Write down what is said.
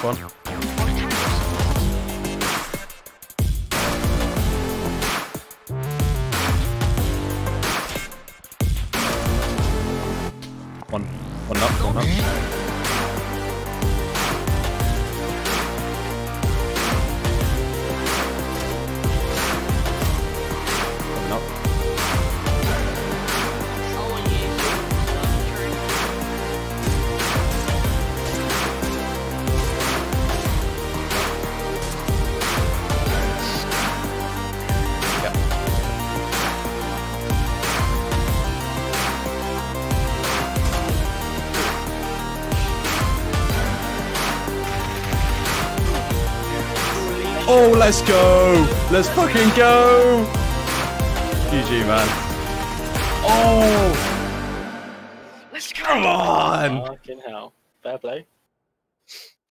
Nice one. One up, one up. One up. Oh, let's go! Let's fucking go! GG, man. Oh! Let's go! Come on! Fucking hell. Fair play.